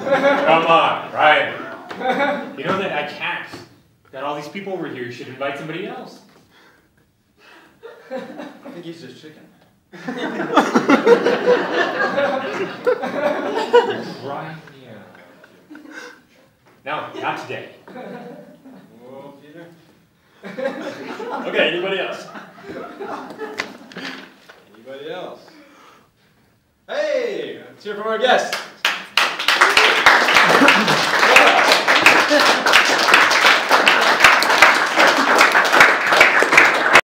Come on, Ryan. You know that I can't. Got all these people over here. You should invite somebody else. I think he's just chicken. Ryan, yeah. No, not today. Whoa, Peter. Okay, anybody else? Anybody else? Hey, let's hear from our guest.